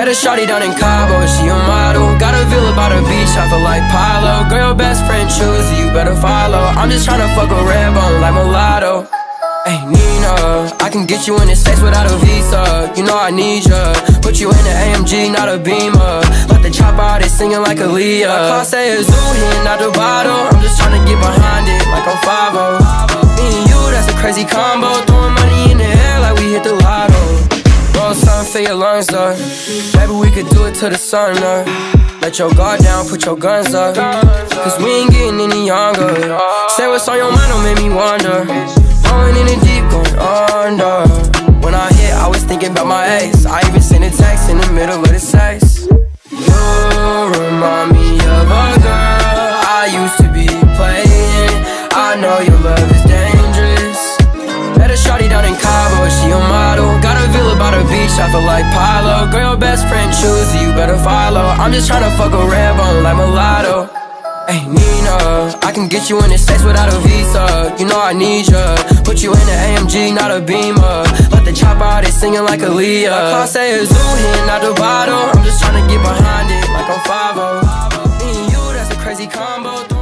Met a shawty down in Cabo, she a model. Got a villa by the beach, I feel like Pilo. Girl, your best friend choose you, better follow. I'm just tryna fuck a red bone like mulatto. Hey Nina, I can get you in the States without a visa. You know I need ya. Put you in an AMG, not a Beamer. Let the chopper out, they singing like Aaliyah. My car say it's zoo here, not the bottle. I'm just tryna get behind it like I'm 5-0. Me and you, that's a crazy combo. Throwing money in the air like we hit the lotto. Roll something for your lungs up. Maybe we could do it till the sun up. Let your guard down, put your guns up. Cause we ain't getting any younger. Say what's on your mind, don't make me wonder. Going in the deep, going under. When I hit, I was thinking about my ex. I even sent a text in the middle of the sex. You remind me of a girl I used to be playing. I know your love is dangerous. Met a shawty down in Cabo, she a model. Got a villa by the beach, I feel like Pilo. Girl, your best friend choose you, better follow. I'm just tryna fuck a red bone like mulatto. Hey Nina, I can get you in the States without a visa. You know I need ya. Put you in an AMG, not a Beamer. Let the chopper out, they singing like Aaliyah. My car say it's zoo here, not the bottle. I'm just tryna get behind it like I'm 5-0. Me and you, that's a crazy combo.